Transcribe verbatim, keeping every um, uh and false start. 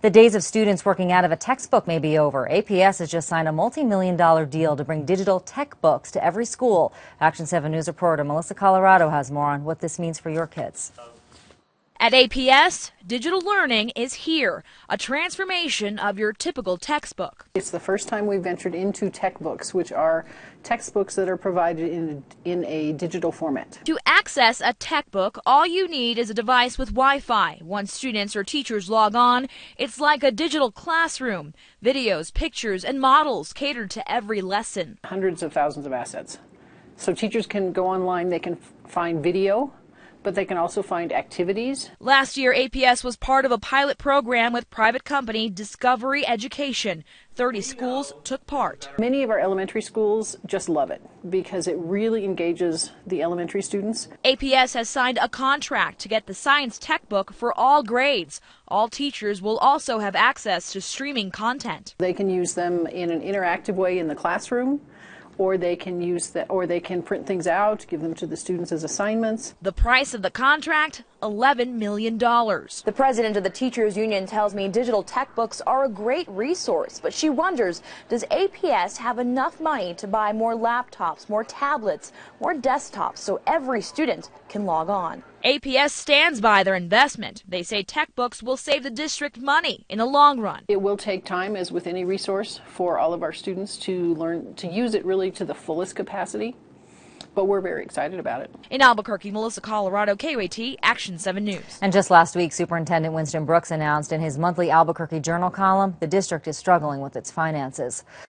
The days of students working out of a textbook may be over. A P S has just signed a multi-million dollar deal to bring digital tech books to every school. Action seven News reporter Melissa Colorado has more on what this means for your kids. At A P S, digital learning is here, a transformation of your typical textbook. It's the first time we've ventured into tech books, which are textbooks that are provided in, in a digital format. To access a tech book, all you need is a device with Wi-Fi. Once students or teachers log on, it's like a digital classroom. Videos, pictures, and models catered to every lesson. Hundreds of thousands of assets. So teachers can go online, they can find video, but they can also find activities. Last year, A P S was part of a pilot program with private company Discovery Education. thirty schools took part. Many of our elementary schools just love it because it really engages the elementary students. A P S has signed a contract to get the science tech book for all grades. All teachers will also have access to streaming content. They can use them in an interactive way in the classroom, or they can use that, or they can print things out, give them to the students as assignments. The price of the contract, eleven million dollars. The president of the Teachers Union tells me digital tech books are a great resource, but she wonders, does A P S have enough money to buy more laptops, more tablets, more desktops so every student can log on? A P S stands by their investment. They say tech books will save the district money in the long run. It will take time, as with any resource, for all of our students to learn to use it really to the fullest capacity, but we're very excited about it. In Albuquerque, Melissa Colorado, K O A T, Action seven News. And just last week, Superintendent Winston Brooks announced in his monthly Albuquerque Journal column the district is struggling with its finances.